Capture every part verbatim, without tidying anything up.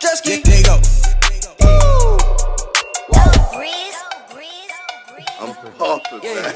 jet ski. There you go. I'm poppin', Yeah,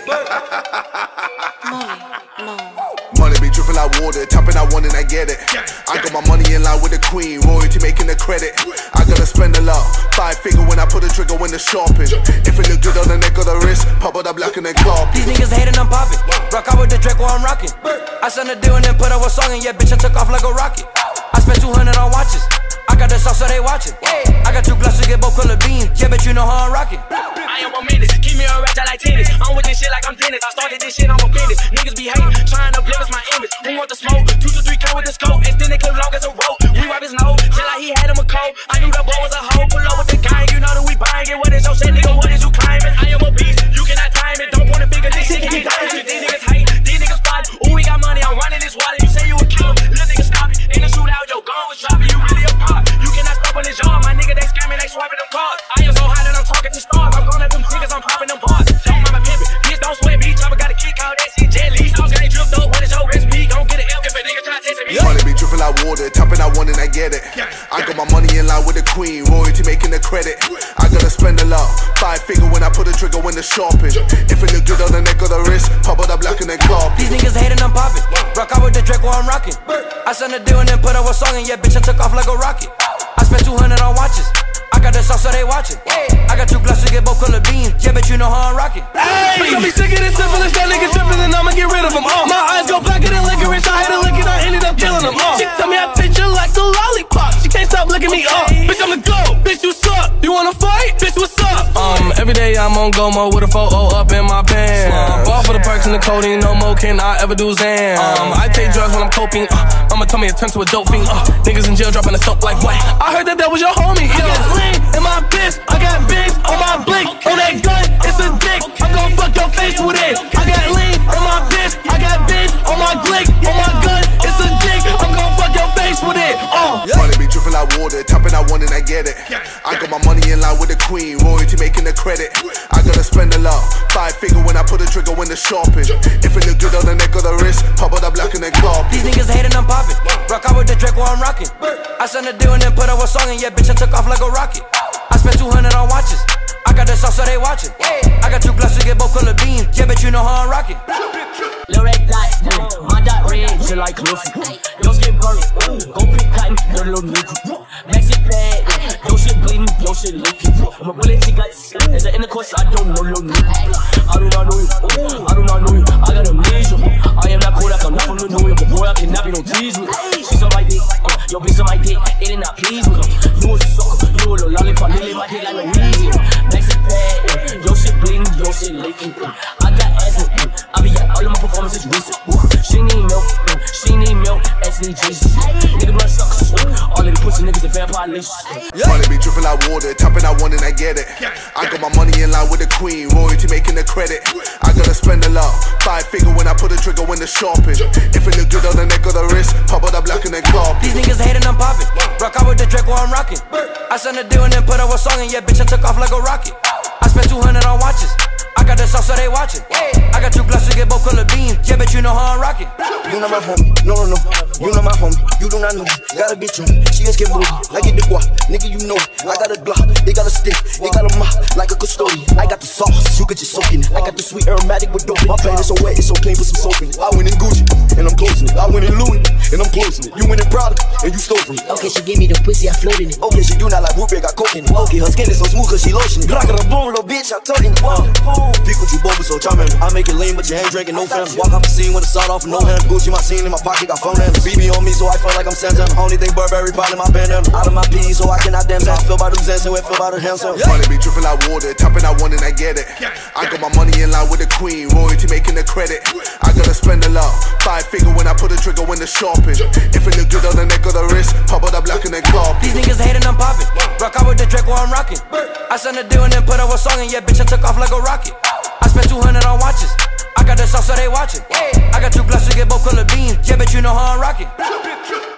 money be dripping like water, tapping I want and I get it. I got my money in line with the queen, royalty making the credit. I gotta spend a lot, five figure when I put the trigger when the shopping. If it look good on the neck or the wrist, pop it up black and then carp. these niggas hating, I'm popping. Rock out with the Draco, I'm rocking. I signed a deal and then put up a song and yeah, bitch, I took off like a rocket. I spent two hundred on watches. I got the sauce so they watching. I got two glasses to get both color beams. Yeah, bet you know how I'm rocking. I am a menace, keep me a ratchet like tennis. I'm with this shit like I'm tennis. I started this shit, I'm a business. Niggas be hating, trying to blemish my image. Who want the smoke? Two to three K with the scope. Extended clip long as a rope. We wipe his nose, shit like he had him a cold. I knew the boy was a hoe. Pull up with the gang, you know that we buying it. What is your shit, nigga? What is you climbing? I am a beast, you cannot time it. Don't point a finger, this shit can be dying. These niggas hate, these niggas fight. Ooh, we got money, I'm running this wallet. You say you a killer, little niggas stop it. In the shootout, yo, gun was dropping. You really a pop. You cannot stop on this yard, my nigga. They scamming, they swiping them cards. I am so high that I'm talking to stars. I'm gonna them niggas, I'm popping them bars. Don't mind my pimpin', bitch, don't sweat me. Chopper got a kick out, that shit jelly. Sauce got dripped up, what is your recipe? Gon' get an L if a nigga try testing me. Money be dripping like water, tapping I want and I get it. I got my money in line with the queen, royalty making the credit. I gotta spend a lot, five figure when I put the trigger when the shopping. If it look good on the neck or the wrist, pop it up black and then carp. These niggas hating, I'm popping. Rock out with the Draco, I'm rocking. I signed a deal and then put up a song and yeah, bitch, I took off like a rocket. I spent two hundred on watches. I got the sauce so they watching. I got two glasses to get both color beams. Yeah, bet you know how I'm rocking. Hey, be sick of this syphilis, that nigga trippin', then I'ma get rid of him. Uh. My eyes go blacker than licorice, I had to lick it, I ended up killing him. Uh. She tell me I taste you like a lollipop. She can't stop licking me up. Bitch, I'm the GOAT. Bitch, you suck. You wanna fight? Bitch, what's up? Um, every day I'm on Gomo with a photo up in my pants. Ball for the perks and the codeine, no more can I ever do Zan. Um, I take drugs when I'm coping. Uh, Mama told me it turn to a dope fiend. Uh, niggas in jail dropping the soap like what? I heard that that was your homie. I got lean in my bitch. I got bigs on my blink. On that gun, it's a dick. I'm gon' fuck your face with it. I got lean on my bitch. I got bigs on my glick. On my gun, it's a dick. I'm gon' fuck your face with it. Uh. Money be dripping like water, tapping I want and I get it. I got my money in line with the queen, royalty making the credit. I gotta spend a lot, five figure when I put the trigger when the shopping. If it look good on the neck or the wrist, pop it up black and then carp. These niggas hating, I'm popping. Rock out with the Draco, I'm rocking. I signed a deal and then put up a song and yeah, bitch, I took off like a rocket. I spent two hundred on watches. I got the sauce so they watching. I got two glasses to get both color beams. Yeah, bet you know how I'm rocking. Lil' red dot, my dot red, just like Luffy. Yo shit burnt, go pick cotton, dirty little nigga. Maxi pad, yo shit bleeding, yo shit leaking. I'm a bullet, she got as an intercourse, I don't know little nigga. I do not know you, I do not know you, I got amnesia. I am not Kodak, I'm not from New York, but boy, I cannot be no tease me. She's on my dick, yo bitch on my dick, it did not please me. You a sucker, you a little lollipop, you live my dick like a Weezy. Maxi pad, yo shit bleeding, yo shit leaking. I got ass with me, I be at all of my performances recent. She need milk, she need milk, S D Jesus. Nigga blood suckers, all of the pussy niggas are vampire licious. Money be dripping like water, tapping I want and I get it. I got my money in line with the queen, royalty making the credit. I gotta spend a lot, five figure when I put the trigger when the shopping. If it look good on the neck or the wrist, pop it up black and then carp. These niggas hating, I'm popping. Rock out with the Draco, I'm rocking. I signed a deal and then put up a song and yeah, bitch, I took off like a rocket. I spent two hundred on watches. I got the sauce so they watching. I got two glasses to get both color beams. Yeah, bet you know how I'm rocking. You not my homie, no, no, no. You not my homie, you do not know. Got a bitch on me, she is getting booty. Like it the guap, nigga, you know it. I got a Glock, they got a stick, they got a mop, like a custodian. I got the sauce, you could just soak in it. I got the sweet aromatic with dope. My paint is so wet, it's so clean, put some soap in it. I went in Gucci, and I'm closing it. I went in Louis, and I'm closing it. You went in Prada, and you stole from it. Okay, she gave me the pussy, I floated it. Okay, she do not like Ruby, got coke in it. Okay, her skin is so smooth, cause she lotion it. Rock of the boom, little bitch, I'm talking. Pick what you both so charming. I make it lean, but you ain't drinking no fam. Walk off the scene with a sawed off and no hand. Gucci my scene in my pocket, got phone hands. B B on me, so I feel like I'm Santana. Only thing Burberry, probably my bandana. Out of my P, so I cannot dance. I feel about them Zans, so I feel about the hands. Money be dripping like water, tapping I want and I get it. I got my money in line with the queen, royalty making the credit. I gotta spend a lot, five figure when I put the trigger when the shopping. If it look good on the neck or the wrist, pop it up black and then carp. These niggas hating, I'm popping. Rock out with the Draco, I'm rocking. I signed a deal and then put up a song and yeah, bitch, I took off like a rocket. I spent two hundred on watches. I got the sauce so they watching. I got two glasses to get both color beams. Yeah, bet you know how I'm rocking.